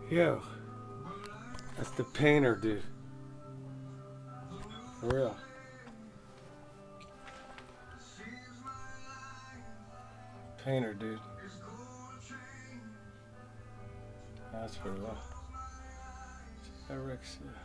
Yo, that's the painter, dude. For real. Painter, dude. That's pretty well. Eric's, yeah.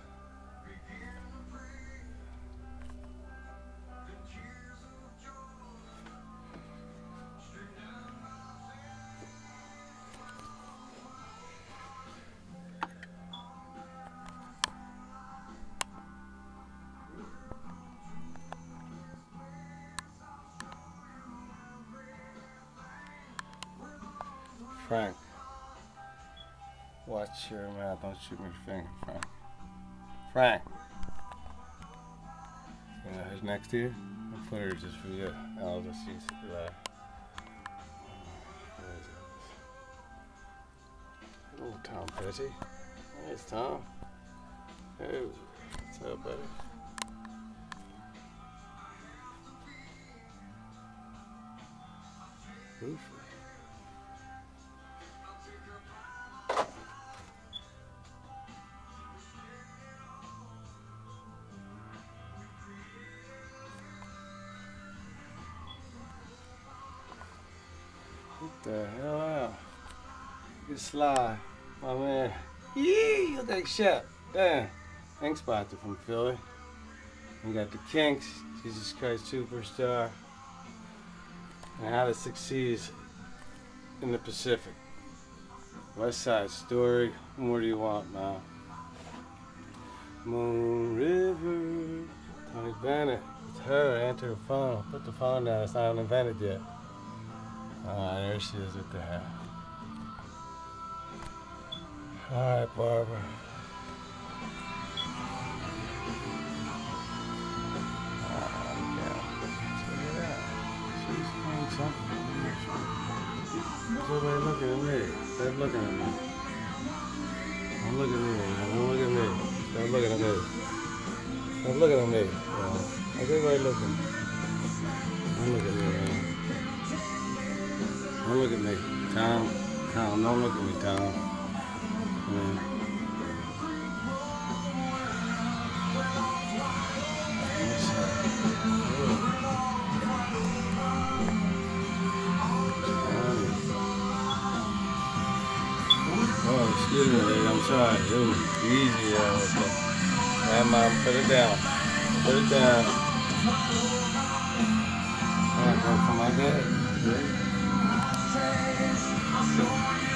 Frank, watch your mouth. Don't shoot me your finger, Frank. Frank. You know who's next to you? I'll put her just for you. I'll just use that. Oh, Tom Petty. There's Tom. Hey, what's up, buddy? Oof. What the hell out? Good slide, my man. Yee, look like Shep. Damn. Ink Spots are from Philly. We got the Kinks, Jesus Christ Superstar, and How to Succeed in the Pacific. West Side Story. What more do you want, man? Moon River. Tony Bennett. It's her. Answer the phone. Put the phone down. It's not invented yet. Alright, there she is with the hat. Alright, Barbara. She's doing something. Somebody looking at me. Stop looking at me. Don't look at me, man. Don't look at me. Stop looking at me. Stop looking at me. How's everybody looking? Don't look at me, man. Don't look at me. Tom, don't look at me, Tom. Man. Oh, excuse me, lady. I'm sorry. Ooh, easy with that. Yeah, Mom, put it down. Put it down. Alright, go for my dad.